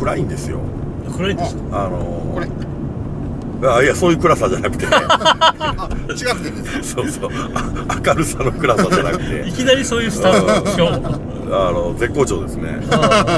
暗いんですよ。 暗いんですか？ これいや、そういう暗さじゃなくて違くてですそうそう、明るさの暗さじゃなくていきなりそういうスタートしよう。 絶好調ですね。 ど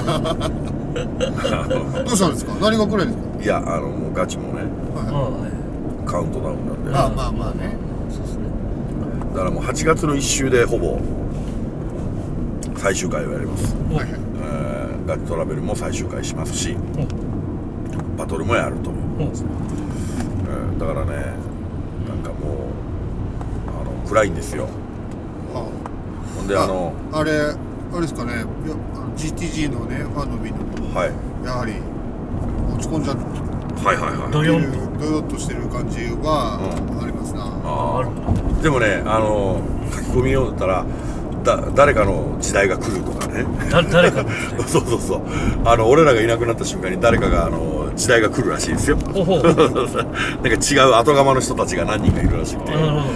うしたんですか？何が暗いんですか？ いや、もうガチもね、カウントダウンなんで。 まあまあまあね。そうですね。 だからもう8月の1週でほぼ最終回をやります。 はいはい。 ガチトラベルも最終回しますし、バトルもやるという。だからね、なんかもう暗いんですよ。ほんであれですかね、いや GTG のねファンのみんなも、 はい、 やはり落ち込んじゃって、 はいはいはい、 ドヨッとしてる感じはありますな。 でもね、書き込み読んだら誰かの時代が来るとかね。 誰かそうそうそう、俺らがいなくなった瞬間に誰かが時代が来るらしいですよ。なんか違う後釜の人たちが何人かいるらしくて、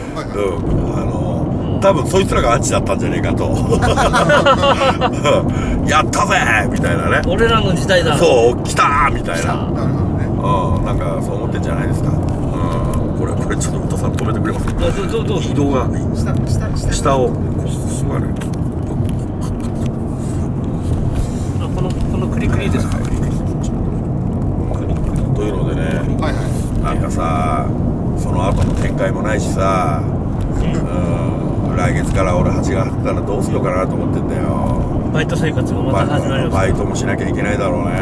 多分そいつらがアンチだったんじゃねえかとやったぜみたいなね、 俺らの時代だ、 そう来たーみたいな、 なるほどね。 なんかそう思ってんじゃないですか。これちょっと歌さん止めてくれますか？ どう移動が下をすごいね。 このクリクリですか？ というのでね、なんかさ、その後の展開もないしさ、来月から俺8月からどうしようかなと思ってんだよ。 バイト生活がまた始まります。 バイトもしなきゃいけないだろうね。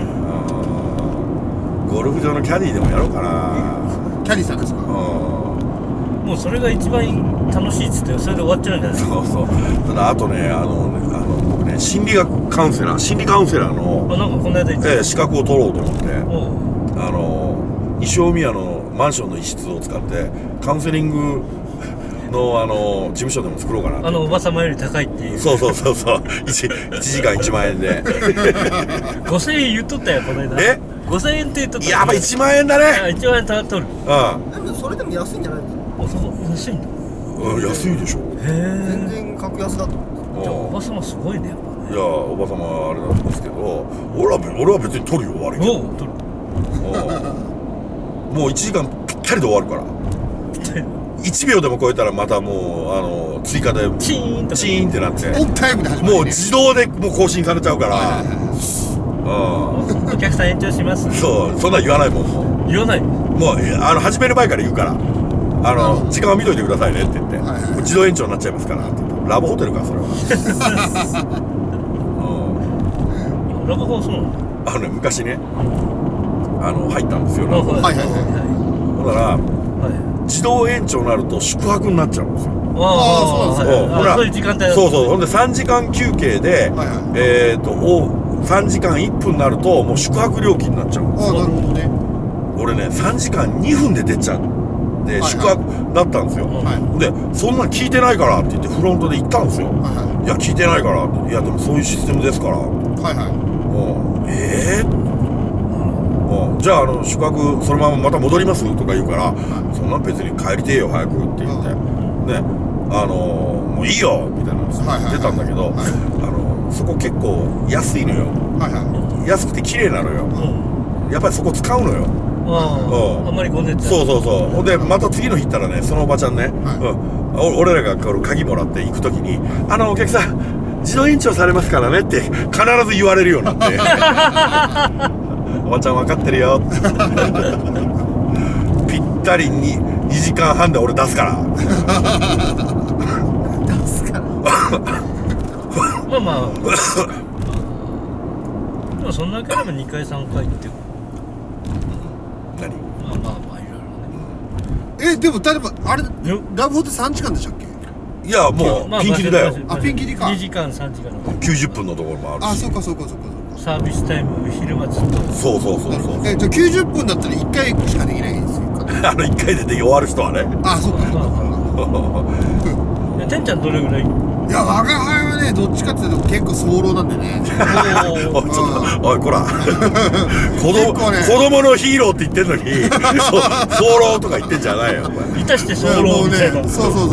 ゴルフ場のキャディーでもやろうかな。 キャディーさんですか？ もうそれが一番楽しいっつってそれで終わっちゃうんじゃないですか？ そうそう。ただあとね、僕ね、心理カウンセラーのなんかこの間言って、 資格を取ろうと思って、西大宮のマンションの一室を使ってカウンセリングの事務所でも作ろうかな。 おばさまより高いっていう。 そう1時間1万円で 5000円言っとったよこの間。5000円って言っとった。 やっぱ1万円だね。 1万円取る。 でもそれでも安いんじゃないですか？ 安いんだ。 安いでしょ。 全然格安だと思う。 じゃあおばさますごいねやっぱね。 いや、おばさまはあれなんですけど、俺は別に取るよ、悪いけど。 取る。 もう1時間ぴったりで終わるから1秒でも超えたらまたもう追加でチーンってなってオンタイムで始まる、ね、 もう自動でもう更新されちゃうから、 お客さん延長します。 そう、そんなん言わないもん。 言わない。 もう始める前から言うから、時間は見といてくださいねって言って、もう自動延長になっちゃいますからって言って。ラブホテルかそれはラブホそうなの？ 昔ね、入ったんですよ。ほんなら自動延長になると宿泊になっちゃうんですよ。 そうなんですよ。 そういう時間帯。 そうほんで3時間休憩で3時間1分になるともう宿泊料金になっちゃうんですよ。 なるほどね。 俺ね3時間2分で出ちゃって宿泊だったんですよ。でそんなん聞いてないからって言ってフロントで行ったんですよ。いや聞いてないからって。いやでもそういうシステムですから。じゃあ宿泊そのまままた戻りますとか言うから、そんなん別に帰りてえよ早くって言ってね、もういいよみたいなの出たんだけど、そこ結構安いのよ。安くて綺麗なのよ。やっぱりそこ使うのよ。 あんまりごねて。 そうほんでまた次の日行ったらね、そのおばちゃんね、俺らが鍵もらって行く時に「お客さん自動延長されますからね」って必ず言われるようになっておばちゃん分かってるよぴったりに2時間半で俺出すから出すからまあでもそんなければ2回3回って何？ まあいろいろね。 でも例えばあれラブホって3時間でしたっけ？ いやもうピンキリだよ。 ピンキリか。 2時間3時間 90分のところもあるし。 そうか。 サービスタイム昼間ずっと。 そうじゃあ90分だったら1回しかできないんですよ。 1回で終わる人はね。 そうか。 てんちゃんどれぐらい？ いや我が輩はねどっちかっていうと結構早漏なんでね。 おいこら子供のヒーローって言ってんのに早漏とか言ってんじゃないよ。 いたして早漏みたいな。 そうもう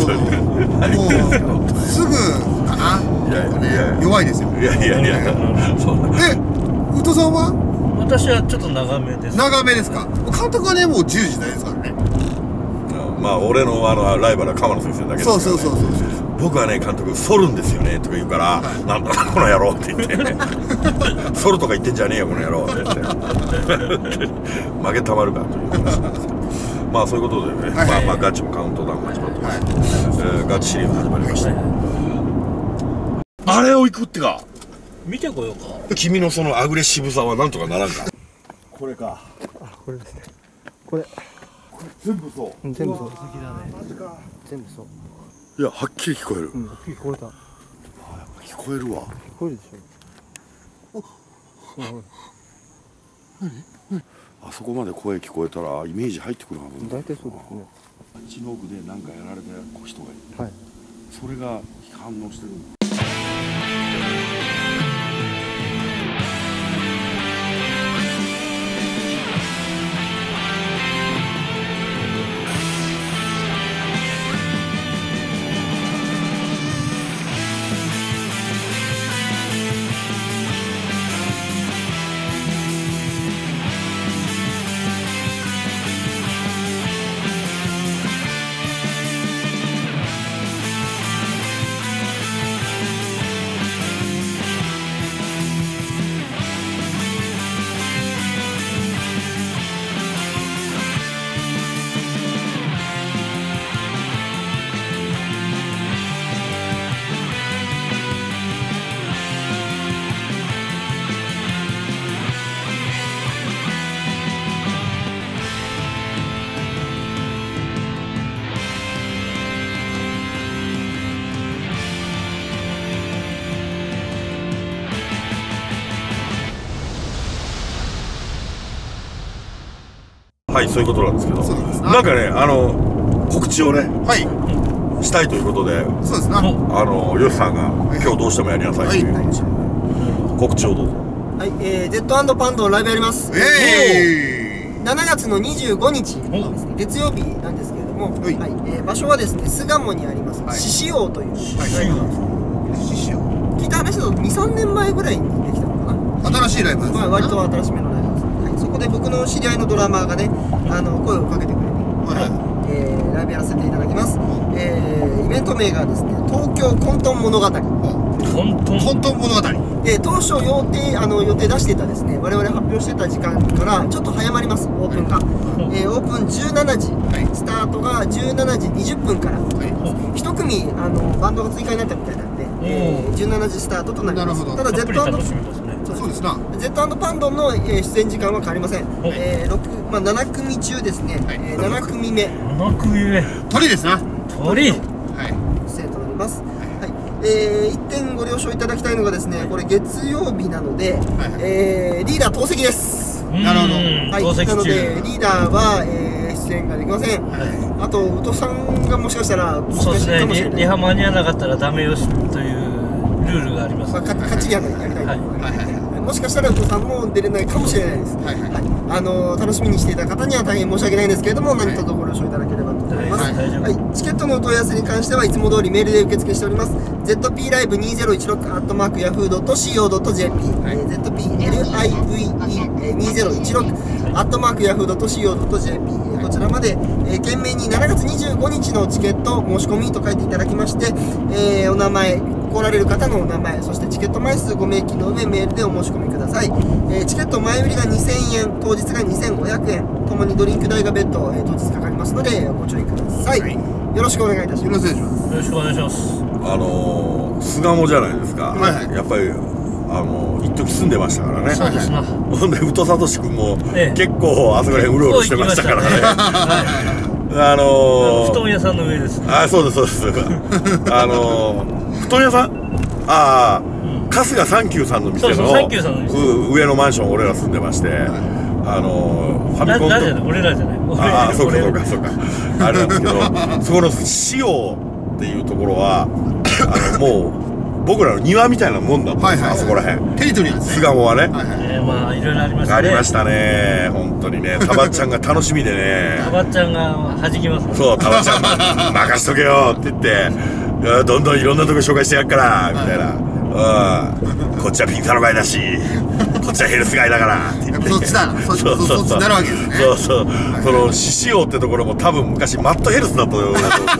すぐかな。弱いですよ。 いや宇都さんは私はちょっと長めです。 長めですか。監督はねもう10時代ですからね。 まあ俺のライバルは鎌野先生だけですからね。 そう僕はね監督反るんですよねとか言うから「なんだこの野郎」って言って「反るとか言ってんじゃねえよこの野郎」って言って負けたまるかという話なんですけど、まあそういうことでね、まあガチもカウントダウンが始まってます。ガチシリーズ始まりました。あれを行くってか。 見てこようか。 君のそのアグレッシブさはなんとかならんか。これか。 これですね。これ全部そう。 全部そう。 素敵だね。 全部そう。 いやはっきり聞こえる。 聞こえた。 聞こえるわ。 聞こえるでしょ。あそこまで声聞こえたらイメージ入ってくるはず。 大体そうですね。 一の奥で何かやられた人がいる。 はい。 それが反応してる。はい、そういうことなんですけど、なんかね、告知をね、したいということで、 そうですな。 ヨシさんが今日どうしてもやりなさいという話で、告知をどうぞ。 はい、Z&パンドライブやります。7月の25日ですね、月曜日なんですけれども、はい、場所はですね、巣鴨にあります獅子王というライブハウス。獅子王。聞いた話だと2、3年前ぐらいにできたのかな。 新しいライブハウス。 割と新しめのライブハウス。そこで僕の知り合いのドラマーがね、声をかけてくれて、ライブやらせていただきます。イベント名がですね、東京混沌物語。 混沌物語。 当初予定出してたですね、我々発表してた時間からちょっと早まります、オープンが。オープン17時、スタートが17時20分から。一組バンドが追加になったみたいなんで、17時スタートとなります。ただ Z& そうですな。 Z& パンドンの出演時間は変わりません。7組中ですね、7組目。 7組目。 鳥ですな。 鳥。 出演となります。1点ご了承いただきたいのがですね、これ月曜日なので、リーダー透析です。 なるほど。 はい、なのでリーダーは出演ができません。あと宇多さんがもしかしたらそうですね、リハ間に合わなかったらダメよしというルールがあります。 勝ちやりたい。もしかしたら宇多さんも出れないかもしれないです。楽しみにしていた方には大変申し訳ないんですけれども、何卒ご了承いただければと思います。チケットのお問い合わせに関してはいつも通りメールで受付しております。zplive2016@yahoo.co.jp zplive2016@yahoo.co.jp こちらまで、懸命に7月25日のチケット申し込みと書いていただきまして、お名前、来られる方のお名前、そしてチケット枚数ご明記の上メールでお申し込みください。チケット前売りが2000円、当日が2500円、ともにドリンク代が別途、当日かかりますのでご注意ください。よろしくお願いいたします。 よろしくお願いします。 巣鴨じゃないですか。やっぱり一時住んでましたからね。 そうですな。 ほんで宇多聡君も結構あそこら辺うろうろしてましたからね。 布団屋さんの上です。 そうですそうです。布団屋さん、春日サンキューさんの店の上のマンション俺ら住んでまして、ファミコンと俺らじゃない。 そうかあれなんですけど、そこの塩っていうところはもう僕らの庭みたいなもんだったんですよ、あそこらへん。 テリトリーなんですね。 巣鴨はね。 まあいろいろありましたね。 ありましたね、本当にね。タバちゃんが楽しみでね。 タバちゃんが弾きます。 そう、タバちゃん任しとけよって言って、どんどんいろんなとこ紹介してやっからみたいな。 こっちはピンサロ街だしこっちはヘルス街だからって言って、 そっちだな、そっちになるわけですね。 そうそう、その獅子王ってところも多分昔マットヘルスだと思う。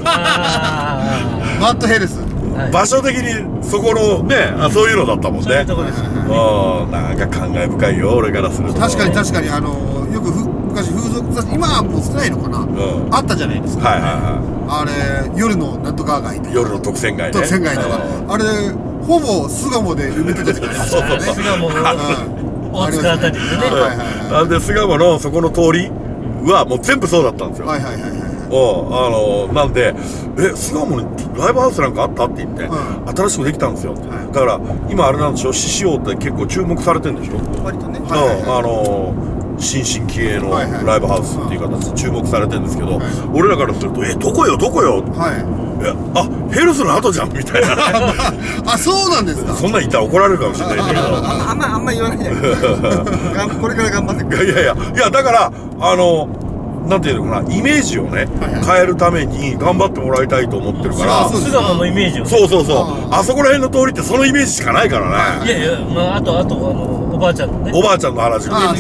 マットヘルス、 場所的にそこのね、そういうのだったもんね。 そういうとこですね。 なんか感慨深いよ、俺からすると。 確かに確かに、よく昔風俗雑誌、今はもう少ないのかな、あったじゃないですか。 はいはいはい。 あれ夜のなんとか街、 夜の特選街ね。 特選街とか、あれほぼ巣鴨で埋めてた時期ですからね。 巣鴨大塚あたりでね。 なんで巣鴨のそこの通りはもう全部そうだったんですよ。 はいはいはいはい。 なんで巣鴨にライブハウスなんかあったって言って、新しくできたんですよ。だから今あれなんでしょ、獅子王って結構注目されてるんでしょ。 割とね。 新進気鋭のライブハウスっていう形で注目されてるんですけど、俺らからするとどこよどこよ、ヘルスの後じゃんみたいな。 あ、そうなんですか。 そんなん言ったら怒られるかもしれないんだけど、 あんま言わないで。これから頑張ってくれ。 いやだからなんていうのかな、イメージをね変えるために頑張ってもらいたいと思ってるから。 巣鴨のイメージを。 そうあそこら辺の通りってそのイメージしかないからね。 いやあとおばあちゃんのね、 おばあちゃんの原宿。 もっ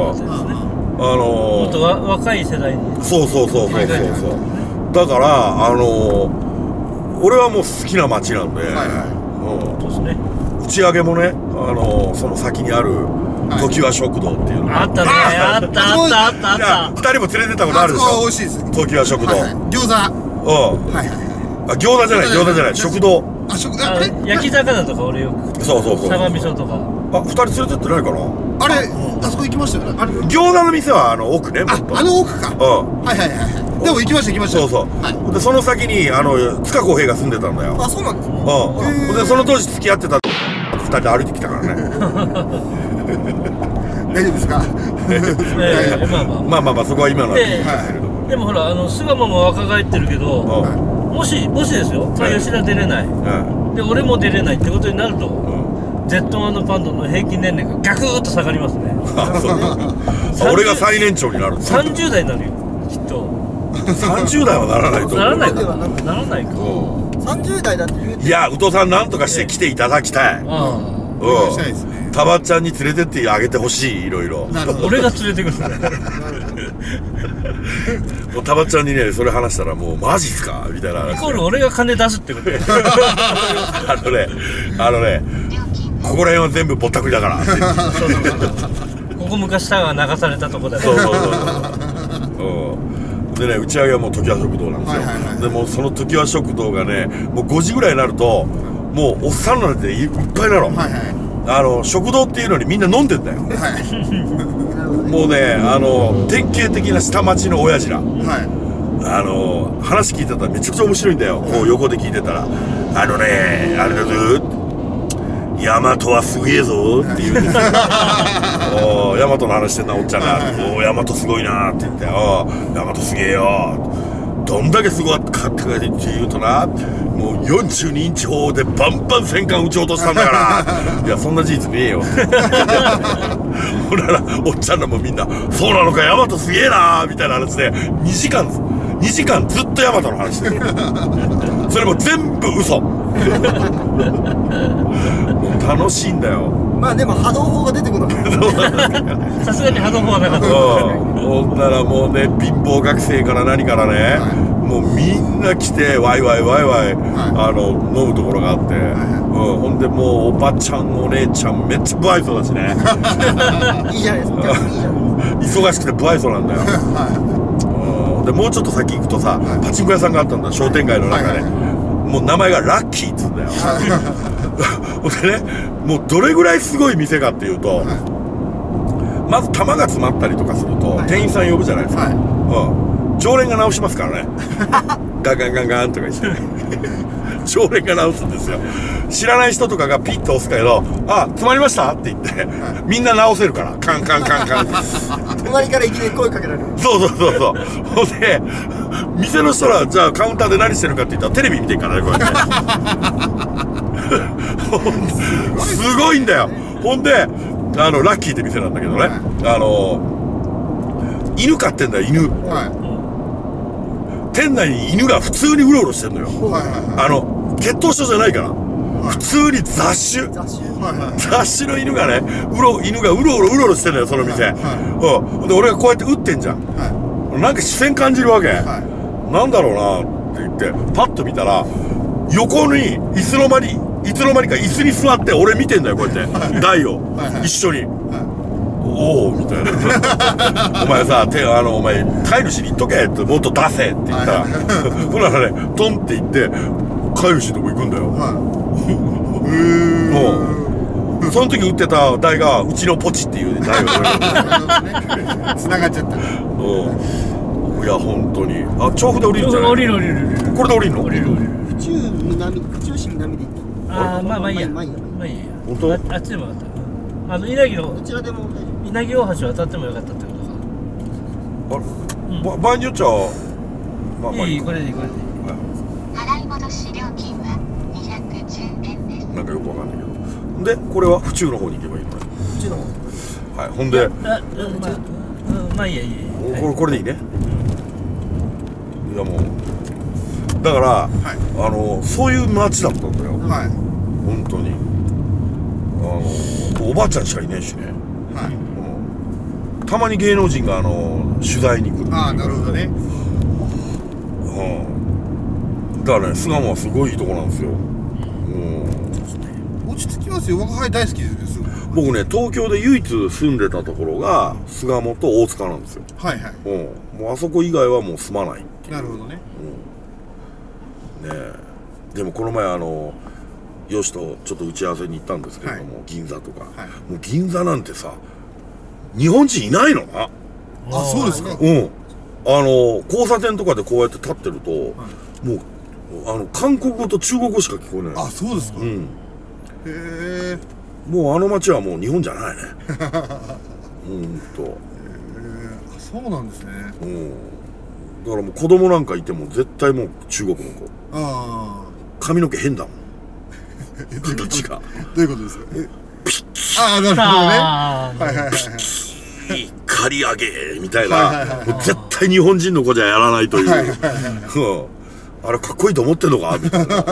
と若い世代に。 そうだから俺はもう好きな街なんで、 そうですね。 打ち上げもね、その先にある常盤食堂っていうのがあったね。あった 2人も連れてったことあるでしょ。 美味しいです。 常盤食堂。 餃子。 餃子じゃない食堂。 焼き魚とか俺よく。 そうサバ味噌とか。 2人連れてってないかな。 あれあそこ行きましたよね。 餃子の店は奥ね。 あの奥か。でも行きました。 そうでその先に塚公平が住んでたんだよ。 あ、そうなんですね。 でその当時付き合ってた2人で歩いてきたからね。 大丈夫ですか。 まあそこは今のは聞いてるけど。 でもほら巣鴨も若返ってるけど、もしですよ、吉田出れないで俺も出れないってことになると、Z1 パンドの平均年齢がガクッと下がりますね。 俺が最年長になる。 30代になるよきっと。 30代はならないと思う。 ならないか。 30代だって言うて。 いや、宇藤さんなんとかして来ていただきたい。たばっちゃんに連れてってあげてほしい、いろいろ。 俺が連れてくる。 もうたばっちゃんにね、それ話したらもうマジっすかみたいな話。 イコール俺が金出すってこと。 ここら辺は全部ぼったくりだから。 ここ昔タワー流されたとこだよ。 でね、打ち上げはもう常盤食堂なんですよ。でもその常盤食堂がね、もう5時ぐらいになるともうおっさんなんていっぱいなの。食堂っていうのにみんな飲んでんだよ。もうね、典型的な下町の親父ら。話聞いてたらめちゃくちゃ面白いんだよ。こう横で聞いてたら、あれだぞ、大和はすげえぞって言うんですよ。大和の話してんなおっちゃんが「大和すごいな」って言って「大和すげえよ」どんだけすごかったかって言うとな、もう42インチ砲でバンバン戦艦撃ち落としたんだからいやそんな事実ねえよほららおっちゃんらもみんな「そうなのか大和すげえな」みたいな話で2時間ずっと大和の話してるそれも全部嘘もう楽しいんだよ。 まあでも波動砲が出てくるのさすがに波動砲はなかった。 ほんならもうね貧乏学生から何からね、もうみんな来てワイワイ飲むところがあって、ほんでもうおばちゃんお姉ちゃんめっちゃ不愛想だしねいいじゃないですか。 忙しくて不愛想なんだよでもうちょっと先行くとさ、パチンコ屋さんがあったんだ商店街の中で、もう名前がラッキーっつうんだよでね、もうどれぐらいすごい店かっていうと、まず玉が詰まったりとかすると店員さん呼ぶじゃないですか、常連が直しますからねガンガンガンガンとか言って常連が直すんですよ。知らない人とかがピッと押すけど「あ、詰まりました?」って言ってみんな直せるからカンカンカンカン隣からいきなり声かけられる。 そうほんで店の人らじゃあカウンターで何してるかって言ったらテレビ見てるからねこうやってすごいんだよ。ほんでラッキーって店なんだけどね、犬飼ってんだよ犬、店内に犬が普通にうろうろしてんのよ。血統症じゃないから、 普通に雑種の犬がね犬がうろうろしてんだよ、その店。で俺がこうやって打ってんじゃん。なんか視線感じるわけ。なんだろうなって言ってパッと見たら、横にいつの間にか椅子に座って俺見てんだよ、こうやって台を一緒に。おおみたいな。お前さ、お前飼い主に言っとけって、もっと出せって言ったら、ほらね、トンって言って飼い主のとこ行くんだよ。その時売ってた台がうちのポチっていう台を繋がっちゃった。 いや本当に。調布で降りるんじゃない？ 降りる。 これで降りるの？ 降りる。 府中市南で行って。 まあいいや。本当？あっちでもよかった。稲城のどちらでも稲城大橋渡ってもよかったってことか。 場合によっちゃいい、これでいい。 払い戻し料金は210円です。 なんかよくわかんないけど。でこれは府中の方に行けばいいのね。 府中の方。 はい。ほんでまあいいや。 これでいいね。いやもうだからそういう街だったんだよ。本当におばあちゃんしかいないしね。たまに芸能人が取材に来る。 なるほどね。 だからね、巣鴨はすごいいいとこなんですよ。 落ち着きますよ。僕大好きです。 僕ね、東京で唯一住んでたところが巣鴨と大塚なんですよ。もうあそこ以外はもう住まないっていう。 なるほどね。 ねえ、でもこの前よしとちょっと打ち合わせに行ったんですけれども、銀座とか、もう銀座なんてさ、日本人いないのな。 そうですか。 交差点とかでこうやって立ってると、もう韓国語と中国語しか聞こえない。 そうですか。へえ。 もう街はもう日本じゃないね。 そうなんですね。 だからもう子供なんかいても絶対もう中国の子。髪の毛変だもん。形が。 どういうことですか？ピッ。なるほどね。 刈り上げみたいな。絶対日本人の子じゃやらないという。あれかっこいいと思ってんのかみたいな。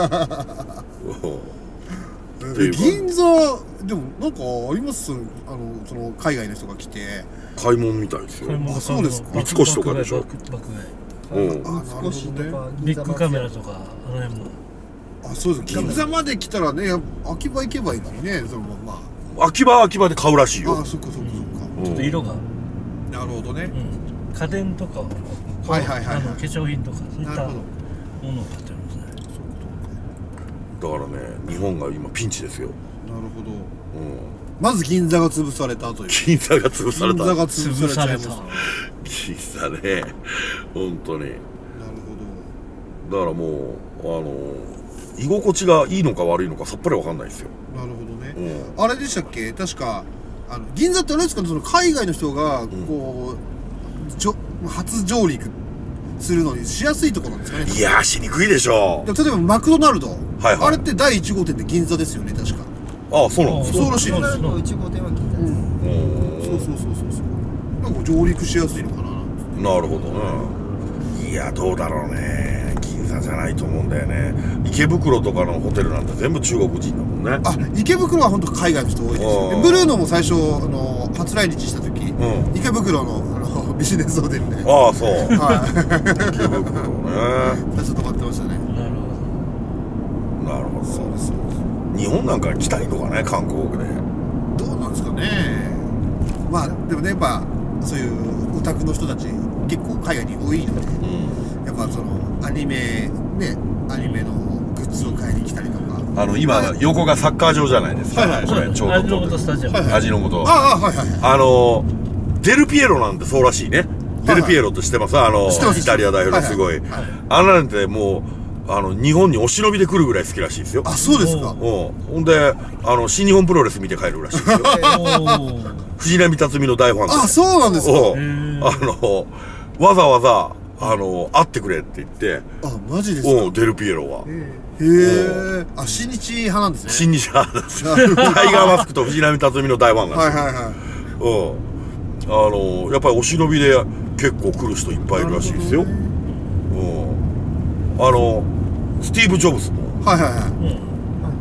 銀座でもなんかあります？その海外の人が来て買い物みたいですよ。 そうですか。 三越とかでしょ。 ビッグカメラとか辺も。 そうです。銀座まで来たらね、秋葉行けばいいのにね、そのまま。 秋葉は秋葉で買うらしいよ。 そっか。 ちょっと色が。 なるほどね。 家電とか化粧品とかそういったものを買ってるんですね。 だからね、日本が今ピンチですよ。 なるほど。まず銀座が潰されたという。 銀座が潰された。 銀座が潰されちゃいました。銀座ね、本当に。なるほど。だからもう居心地がいいのか悪いのかさっぱりわかんないですよ。 なるほどね。あれでしたっけ？確か銀座ってあれですかね、その海外の人がこう初上陸するのにしやすいところなんですかね。 いやしにくいでしょ。 例えばマクドナルド、あれって第1号店って銀座ですよね、確か。 そうなんですか。 そうらしいです。 1号店は銀座です。 そう。なんか上陸しやすいのかな。 なるほどね。いやどうだろうね。銀座じゃないと思うんだよね。池袋とかのホテルなんて全部中国人だもんね。 池袋は本当海外の人多いですよ。ブルーノも最初初来日した時、池袋のビジネスホテルで。 そう。池袋ね。 最初泊まってましたね。 なるほど。そうです。日本なんか来たいのかね、韓国で。 どうなんですかね。でもね、やっぱそういうオタクの人たち結構海外に多いので、やっぱそのアニメのグッズを買いに来たりとか。 今横がサッカー場じゃないですか。これちょうど味の素スタジアム。 味の素。デルピエロなんてそうらしいね。デルピエロって知ってます？イタリア代表のすごい。なんてもう日本にお忍びで来るぐらい好きらしいですよ。 そうですか。 ほんで新日本プロレス見て帰るらしいですよ。藤波辰巳の大ファンで。 そうなんですか。 わざわざ会ってくれって言って。 マジですか。 デルピエロは。 新日派なんですね。 新日派なんですよ。タイガーマスクと藤波辰巳の大ファンなんですよ。やっぱりお忍びで結構来る人いっぱいいるらしいですよ。スティーブ・ジョブズも。 ス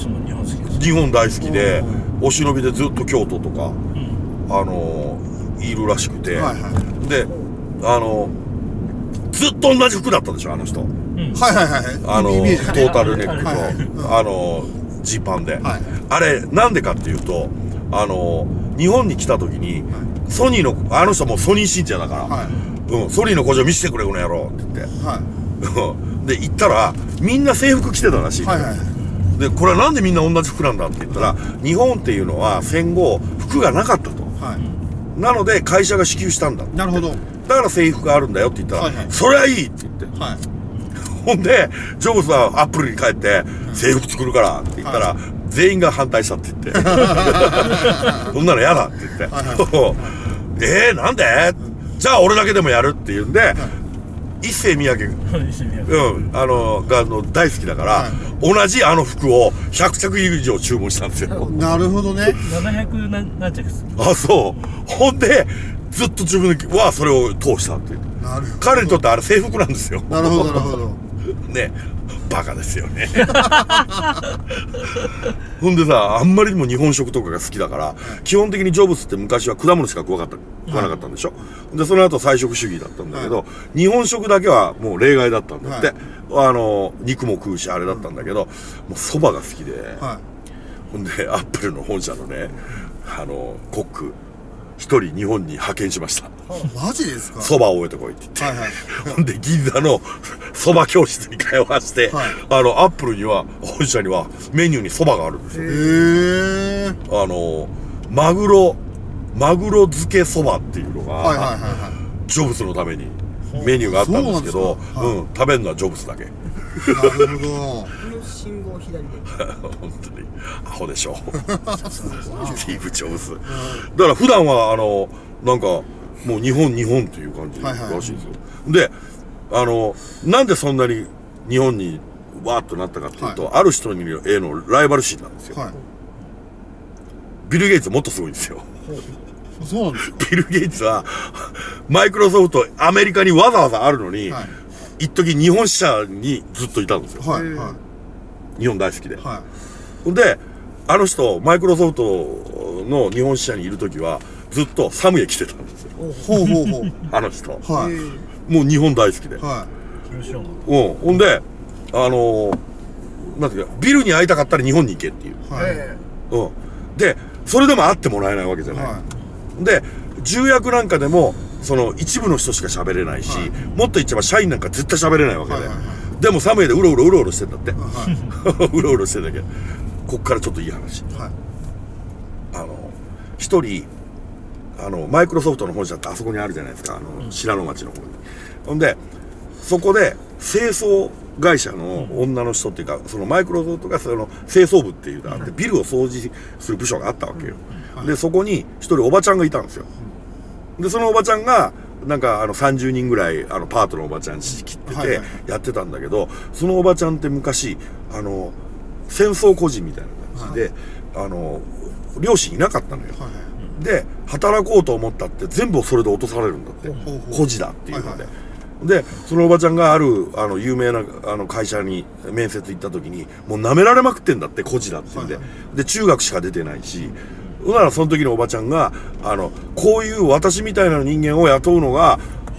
人も日本好きです。 日本大好きでお忍びでずっと京都とかいるらしくて、でずっと同じ服だったでしょあの人。 はいはいはい。 トータルネックとジーパンで、あれなんでかっていうと日本に来た時にソニーのあの人もソニー信者だから、ソニーの工場見せてくれこの野郎って言ってで行ったらみんな制服着てたらしい。でこれはなんでみんな同じ服なんだって言ったら、日本っていうのは戦後服がなかったと、なので会社が支給したんだ。 なるほど。 だから制服があるんだよって言ったら、それはいいって言って、ほんでジョブズはアップルに帰って制服作るからって言ったら、全員が反対したって言ってそんなの嫌だって言ってなんでじゃあ俺だけでもやるって言うんで、一世三宅が大好きだから、同じ服を100着以上注文したんですよ。 なるほどね。 700何着です。 あ、そう。ほんでずっと自分はそれを通したっていう。彼にとってあれ制服なんですよ。 なるほどなるほど。 ね、バカですよね。ほんでさ、あんまりにも日本食とかが好きだから、基本的にジョブズって昔は果物しか食わなかったんでしょ。でその後菜食主義だったんだけど、日本食だけはもう例外だったんだって。肉も食うしあれだったんだけど、もう蕎麦が好きで、ほんでアップルの本社のねコック一人日本に派遣しました。 マジですか。 蕎麦を覚えてこいって言って、ほんで銀座の蕎麦教室に通わして、アップルには本社にはメニューに蕎麦があるんですよ。マグロ漬け蕎麦っていうのがジョブズのためにメニューがあったんですけど、食べるのはジョブズだけ。 なるほど。 信号左で本当にアホでしょ。スティーブ・ジョブズ。だから普段はなんかもう日本っていう感じらしいんですよ。でなんでそんなに日本にわーっとなったかっていうと、ある人へのライバル心なんですよ。ビル・ゲイツもっとすごいんですよ。 そうなんですか。 ビル・ゲイツはマイクロソフトアメリカにわざわざあるのに、一時日本支社にずっといたんですよ。日本大好きで。であの人マイクロソフトの日本支社にいる時はずっとサムエ着てたんですよ。あの人。もう日本大好きで。ほんでなんていうかビルに会いたかったら日本に行けっていう。でそれでも会ってもらえないわけじゃない。で重役なんかでもその一部の人しか喋れないし、もっと言っちゃえば社員なんか絶対喋れないわけで、でもサムエでうろうろしてんだって。うろうろしてんだけど、こっからちょっといい話。一人マイクロソフトの本社ってあそこにあるじゃないですか、白野町の方に。ほんでそこで清掃会社の女の人っていうか、そのマイクロソフトがその清掃部っていうのがあって、ビルを掃除する部署があったわけよ。でそこに一人おばちゃんがいたんですよ。でそのおばちゃんがなんか30人ぐらいパートのおばちゃん仕切っててやってたんだけど、そのおばちゃんって昔戦争孤児みたいな感じで両親いなかったのよ。で働こうと思ったって全部それで落とされるんだって、孤児だっていうので。でそのおばちゃんがある有名な会社に面接行った時にもう舐められまくってんだって、孤児だって言うんで、で中学しか出てないし、ならその時のおばちゃんがこういう私みたいな人間を雇うのが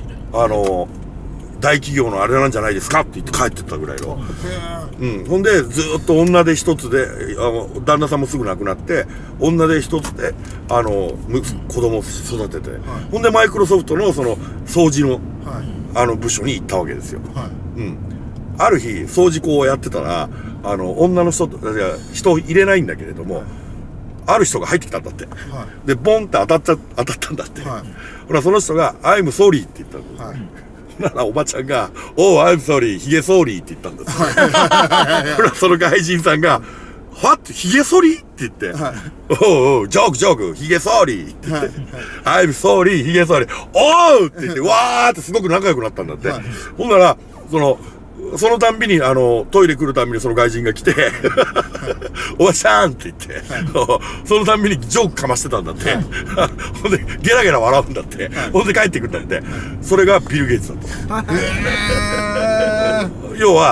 大企業のあれなんじゃないですかって言って帰ってったぐらいの。ほんでずっと女手一つで旦那さんもすぐ亡くなって女手一つで子供を育てて、ほんでマイクロソフトのその掃除の部署に行ったわけですよ。ある日掃除工をやってたら女の人入れないんだけれども、ある人が入ってきたんだって。でボンって当たったんだって。ほらその人が「I'm sorry」って言ったんだ。ならおばちゃんが「Oh I'm sorry ヒゲソーリー」って言ったんだ。ほらその外人さんが「What ヒゲソリ?」って言って「おうジョークヒゲソーリー」って言って「I'm sorry ヒゲソーリーおう!」って言ってわーってすごく仲良くなったんだって。ほんならそのたんびにトイレ来るたんびにその外人が来て「おばちゃん」って言ってそのたんびにジョークかましてたんだって。ほんでゲラゲラ笑うんだって。ほんで帰ってくるんだって。それがビル・ゲイツだと。要は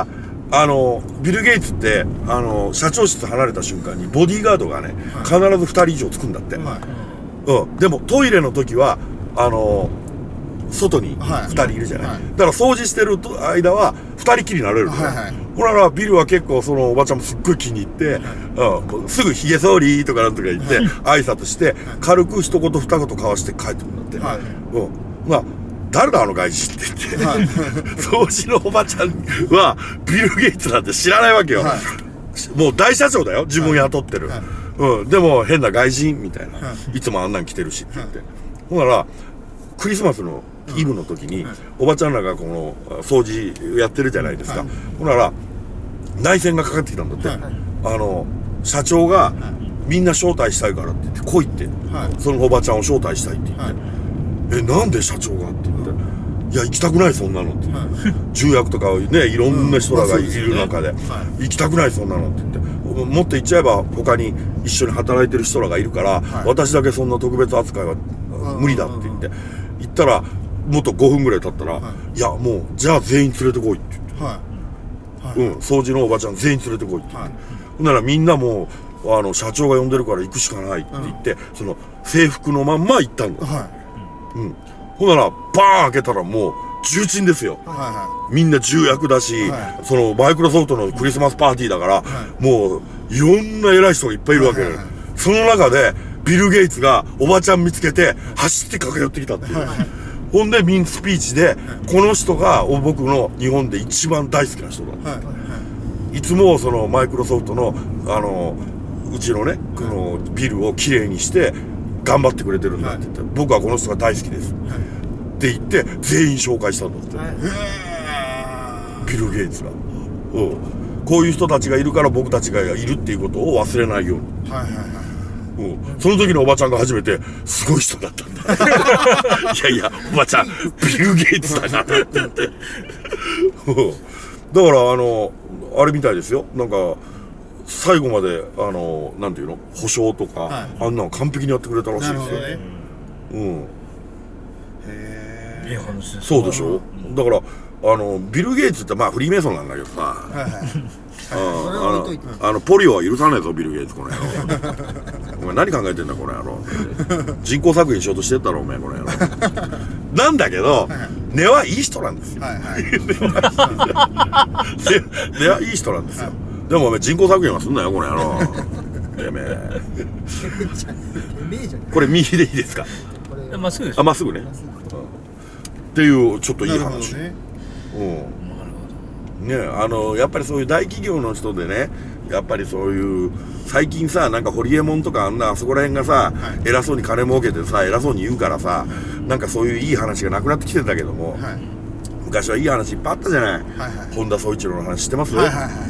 ビル・ゲイツって社長室離れた瞬間にボディーガードがね、必ず2人以上つくんだって、でもトイレの時は外に2人いるじゃない、だから掃除してる間は2人きりになれるのよ。ほらビルは結構そのおばちゃんもすっごい気に入って、すぐ「ひげ剃り」とかなんとか言って挨拶して軽く一言二言交わして帰ってくるんだって。まあ誰だあの外人って言って掃除のおばちゃんはビル・ゲイツなんて知らないわけよ。もう大社長だよ、自分雇ってる。でも変な外人みたいな、いつもあんなん着てるしって言って、ほんならクリスマスのイブの時におばちゃんらがこの掃除やってるじゃないですか。ほんなら内線がかかってきたんだって。社長がみんな招待したいからって言って来いって、そのおばちゃんを招待したいって言って、なんで社長がって言って、いや行きたくないそんなのって、重役とかねいろんな人らがいる中で、行きたくないそんなのって言って、もっと言っちゃえば他に一緒に働いてる人らがいるから、私だけそんな特別扱いは無理だって言って言ったら、もっと5分ぐらい経ったら、いやもうじゃあ全員連れてこいって言って、掃除のおばちゃん全員連れてこいって言って、ほんならみんなもう社長が呼んでるから行くしかないって言って、その制服のまんま行ったんだ。ほんならバーン開けたらもう重鎮ですよ。みんな重役だし、そのマイクロソフトのクリスマスパーティーだから、もういろんな偉い人がいっぱいいるわけ。その中でビル・ゲイツがおばちゃん見つけて走って駆け寄ってきたっていう。ほんでミンスピーチで、この人が僕の日本で一番大好きな人だ。いつもそのマイクロソフトのうちのねこのビルをきれいにして頑張ってくれてるんだって言って、僕はこの人が大好きですって言って全員紹介したんだって、ビル・ゲイツが。こういう人たちがいるから僕たちがいるっていうことを忘れないように。その時のおばちゃんが初めてすごい人だったんだ。いやいやおばちゃんビル・ゲイツだなって言って。だからあれみたいですよ、なんか最後までなんていうの保証とか、あんなの完璧にやってくれたらしいですよ。そうでしょ。だからビル・ゲイツってまあフリーメイソンなんだけどさ、ポリオは許さないぞビル・ゲイツこの野郎。お前何考えてんだこの野郎。人工削減しようとしてったろお前この野郎。なんだけど根はいい人なんですよ。根はいい人なんですよ。でもお前人工削減はすんなよこの野郎。てめえ。これ右でいいですか。 まっすぐです。 まっすぐね。っていうちょっといい話。ね、やっぱりそういう大企業の人でね、やっぱりそういう最近さ、なんかホリエモンとかあそこら辺がさ、偉そうに金儲けてさ偉そうに言うからさ、なんかそういういい話がなくなってきてんだけども、昔はいい話いっぱいあったじゃない。本田宗一郎の話知ってます？ね、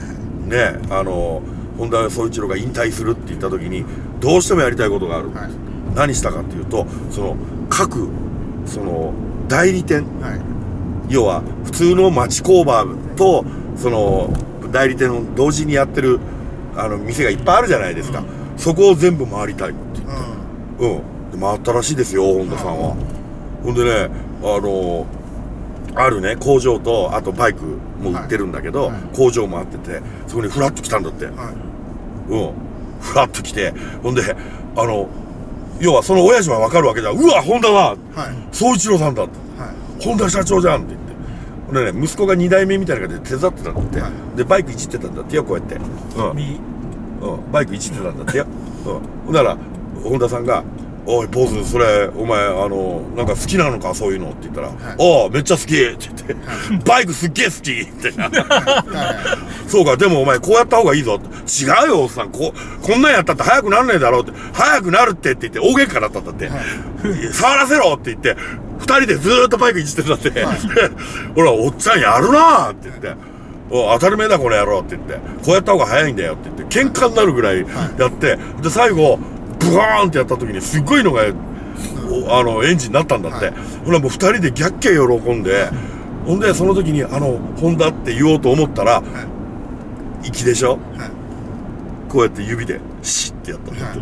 本田宗一郎が引退するって言った時にどうしてもやりたいことがある。何したかっていうと、その各その代理店、要は普通の町工場とその代理店を同時にやってる店がいっぱいあるじゃないですか。そこを全部回りたいって言って、で回ったらしいですよ本田さんは。ほんでねあるね工場とあとバイクも売ってるんだけど、工場もあっててそこにフラッと来たんだって。フラッと来て、ほんで要はその親父は分かるわけだ。うわ本田だ、宗一郎さんだって、本田社長じゃんって言って、ほんでね息子が2代目みたいな感じで手伝ってたんだって、でバイクいじってたんだってよこうやって、バイクいじってたんだってよ。ほんなら本田さんが「おい坊主それお前なんか好きなのかそういうの」って言ったら「おおめっちゃ好き」って言って「バイクすっげえ好き」って「そうかでもお前こうやった方がいいぞ」って「違うよおっさんこんなんやったって早くなんねえだろ」って「早くなるって」って言って大喧嘩だったんだって「触らせろ」って言って2人でずーっとバイクいじってたって「ほらおっちゃんやるな」って言って「当たり前だこの野郎」って言って「こうやった方が早いんだよ」って言って喧嘩になるぐらいやって、で最後ブワーンってやった時にすっごいのがエンジンになったんだって。ほらもう2人でギャッキャ喜んで、ほんでその時にホンダって言おうと思ったら粋でしょ、こうやって指でシッってやったんだって。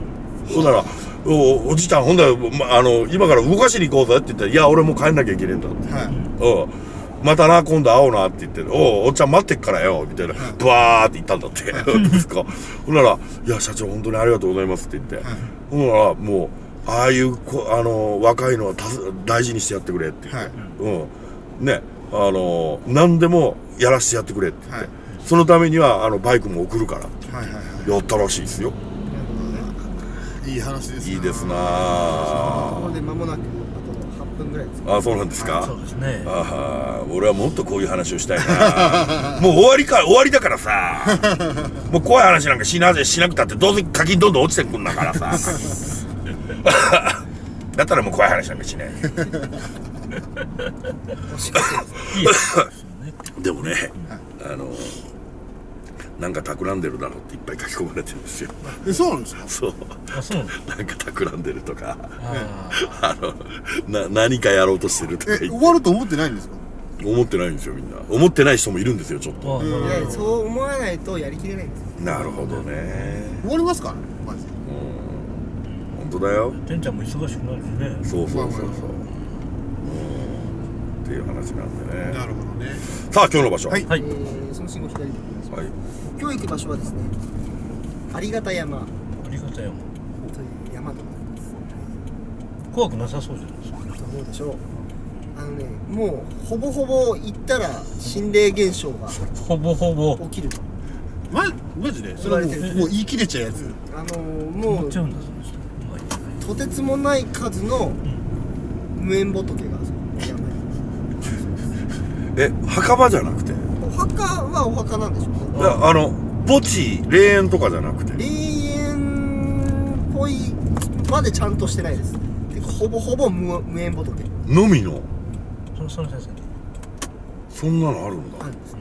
ほんならおじいちゃんほんだら今から動かしに行こうぜって言ったら「いや俺もう帰んなきゃいけねえんだ」って。 またな今度会おうなって言っておっちゃん待ってっからよみたいなブワーって言ったんだってですか。ほんならいや社長本当にありがとうございますって言って、ほんならもうああいう若いのは大事にしてやってくれって言って、ね何でもやらしてやってくれって言って、そのためにはバイクも送るからやったらしいですよ。 いい話です。 いいですな。 ここで間もなくあと8分ぐらいですか。 あ、そうなんですか。 そうですね。 俺はもっとこういう話をしたいな。もう終わりだからさ。もう怖い話なんかしなくたってどうせ課金どんどん落ちてくんだからさ。だったらもう怖い話なんかしない。でもね、なんか企んでるだろうっていっぱい書き込まれてるんですよ。 そうなんですか。 そう。 あ、そう。 なんか企んでるとか、何かやろうとしてるとか。 終わると思ってないんですか。 思ってないんですよみんな。思ってない人もいるんですよちょっと。 いやそう思わないとやりきれないんですよ。 なるほどね。 終わりますからねマジで。 本当だよ。 てんちゃんも忙しくなるしね。 そうっていう話なんでね。 なるほどね。 さあ今日の場所。 はい。 その信号左でお願いします。 はい。 今日行く場所はですね、ありがた山ありがたいよ。 という山でございます。 怖くなさそうじゃないですか。 どうでしょう。もうほぼほぼ行ったら心霊現象がほぼほぼ起きると。 マジで。それはもう言い切れちゃうやつ。 もう思っちゃうんだとてつもない数の無縁仏が山に。 墓場じゃなくて。 お墓はお墓なんでしょうね。 墓地霊園とかじゃなくて。 霊園っぽいまでちゃんとしてないです。てかほぼほぼ無縁仏のみの。 その先生。 そんなのあるんだ。 あるんですね。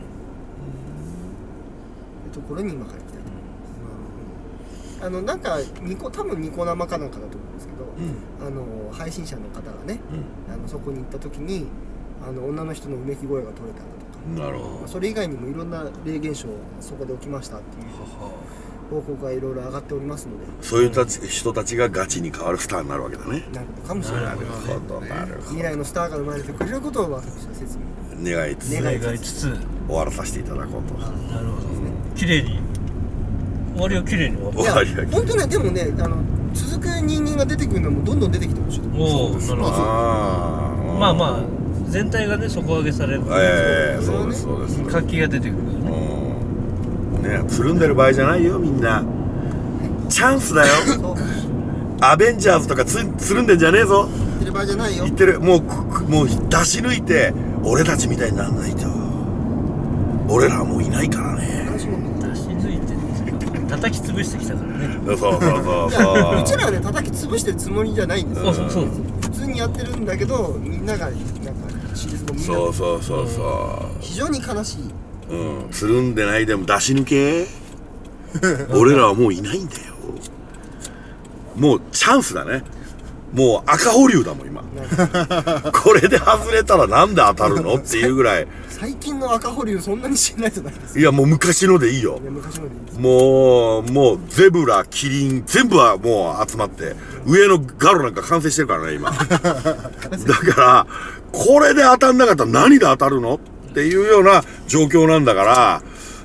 ところに今から行きたい。なんか多分ニコ生かなんかだと思うんですけど、配信者の方がね、そこに行った時に女の人のうめき声が取れたんだとか。 なるほど。 それ以外にもいろんな霊現象そこで起きましたっていう報告がいろいろ上がっておりますので、 そういう人たちがガチに変わるスターになるわけだね。 なるかもしれない。 なるほど。 未来のスターが生まれてくれることを私は説明願いつつ願いつつ終わらさせていただこうと。 なるほど。綺麗に終わりは綺麗に終わる。 いや本当ね、でもね続く人間が出てくるのもどんどん出てきてほしいと思う。 おお、なるほど。まあまあ全体がね底上げされる。 そうです。 活気が出てくるからね。 ね、つるんでる場合じゃないよみんな。チャンスだよ。アベンジャーズとかつるんでんじゃねえぞ。 言ってる場合じゃないよ。 言ってる。もう出し抜いて俺たちみたいにならないと。俺らはもういないからね。 出し抜いて叩き潰してきたからね。 そう。 うちらはね叩き潰してるつもりじゃないんですよ。 そう。 普通にやってるんだけどみんながなんかシリーズもみんなそう非常に悲しい。 つるんでないでも出し抜け。俺らはもういないんだよ。もうチャンスだね。もう赤保留だもん今。これで外れたらなんで当たるのっていうぐらい。 最近の赤保留そんなに信頼とないです。 いやもう昔のでいいよ。 昔のでいいです。 もうゼブラ、キリン全部はもう集まって上のガロなんか完成してるからね今。だからこれで当たんなかったら何で当たるのっていうような状況なんだから、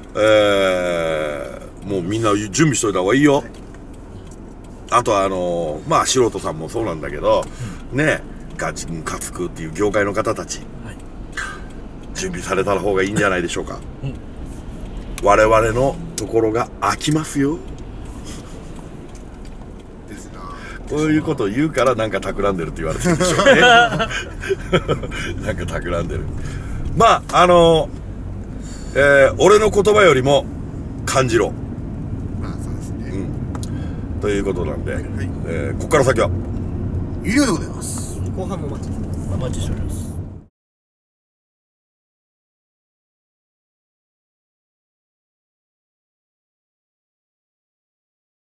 もうみんな準備しといた方がいいよ。あとまあ素人さんもそうなんだけど、ね、ガチンカツクっていう業界の方たち、準備された方がいいんじゃないでしょうか。我々のところが空きますよ。 ですな。 こういうことを言うからなんか企んでるって言われてるでしょうね。なんか企んでる。まあ俺の言葉よりも感じろ。 まあそうですね。 ということなんで、ここから先は有料でございます。 後半もお待ちしております。 お待ちしております。